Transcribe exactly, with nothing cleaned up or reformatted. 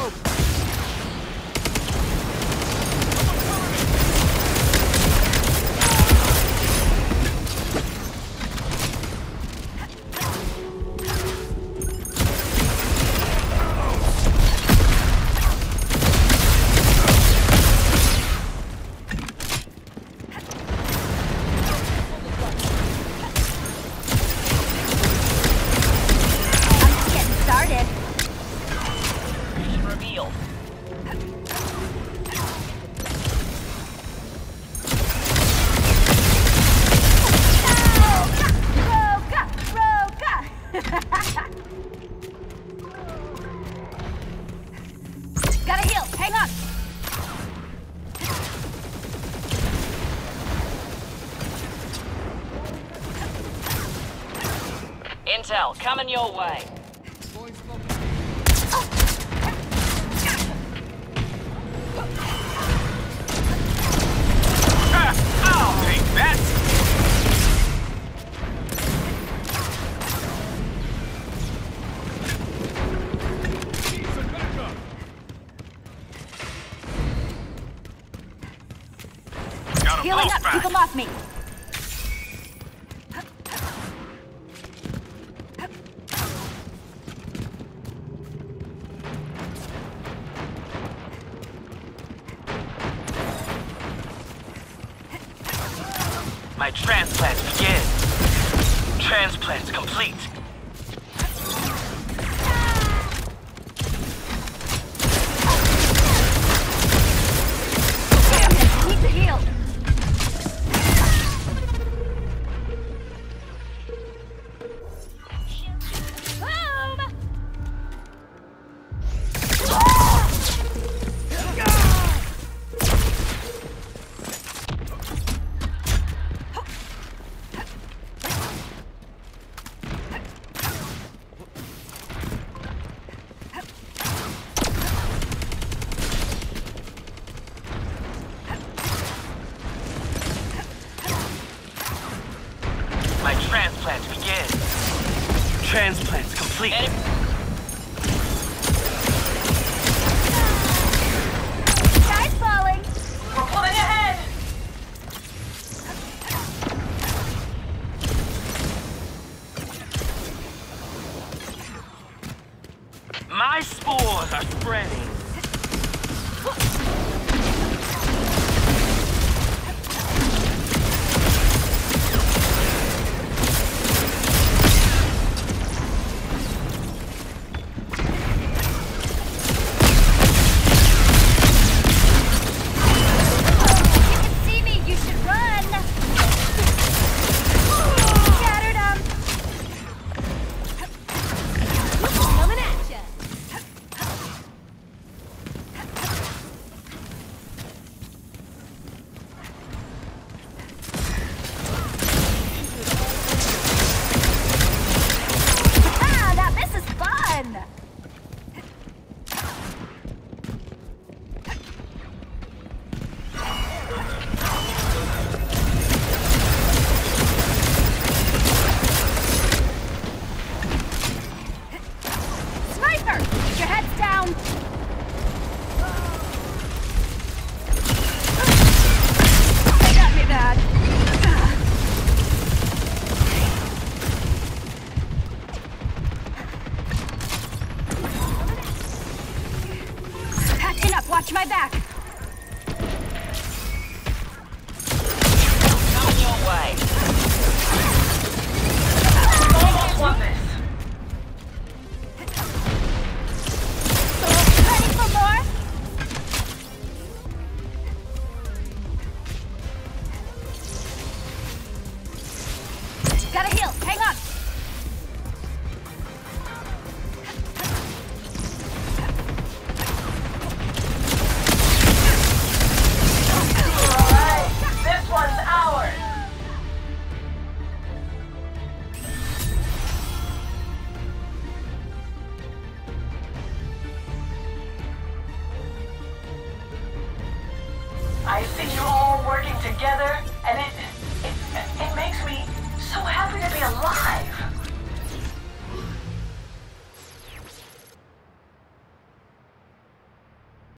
Intel coming your way. Ah, I'll take that. Got 'em Healing both up, back. keep them off me. My transplant begins. Transplant complete. Damn it, need to heal. Boom! My transplant begins. Transplant complete. Guy's falling. We're pulling ahead. My spores are spreading. See me, you should run. Scattered 'em. Coming at ya. Ah, now this is fun. Sniper! Get your heads down! They got me bad. Patching up, watch my back. Coming your way. Almost won this. Ready for more? Gotta heal, hang on. This one's ours. I see you all working together, and it, it, it makes me